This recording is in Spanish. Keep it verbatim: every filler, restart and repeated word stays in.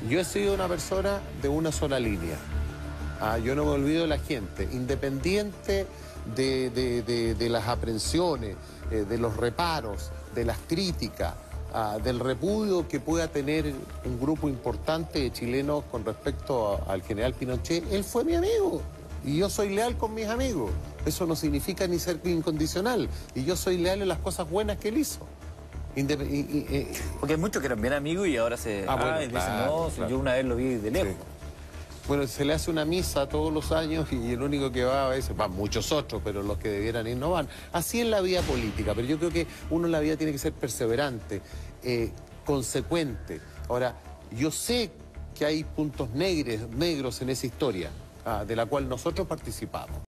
Yo he sido una persona de una sola línea. Ah, yo no me olvido de la gente, independiente de, de, de, de las aprensiones, eh, de los reparos, de las críticas, ah, del repudio que pueda tener un grupo importante de chilenos con respecto a, al general Pinochet. Él fue mi amigo y yo soy leal con mis amigos. Eso no significa ni ser incondicional. Y yo soy leal en las cosas buenas que él hizo. Indep y, y, eh, Porque hay muchos que eran bien amigos y ahora se... Ah, bueno, ah, y dicen, claro, no, claro. yo una vez lo vi de lejos. Sí. Bueno, se le hace una misa todos los años y el único que va a veces, van muchos otros, pero los que debieran ir no van. Así es la vida política, pero yo creo que uno en la vida tiene que ser perseverante, eh, consecuente. Ahora, yo sé que hay puntos negros, negros en esa historia, ah, de la cual nosotros participamos.